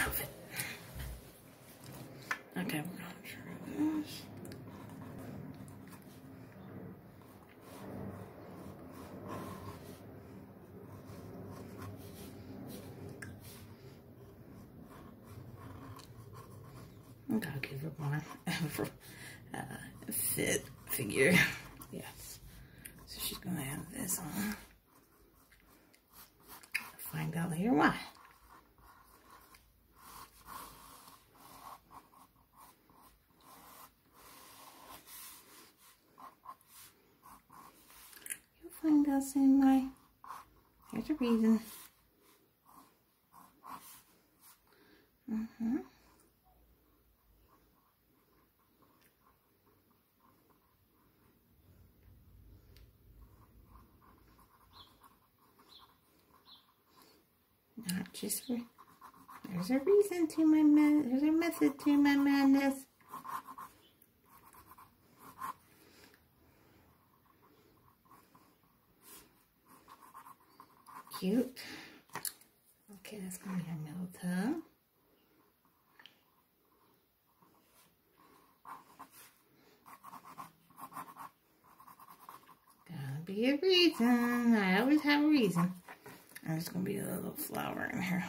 outfit. Okay, we're gonna try this. I gotta give her one fit figure. Yes. So she's gonna have this on. Find out later why. You'll find out soon why. There's a reason. Not just for, there's a reason to my there's a method to my madness. Cute. Okay, that's gonna be our middle toe. Gotta be a reason. I always have a reason. There's going to be a little flower in here.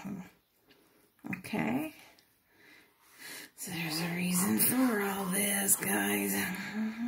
Okay. So there's a reason for all this, guys.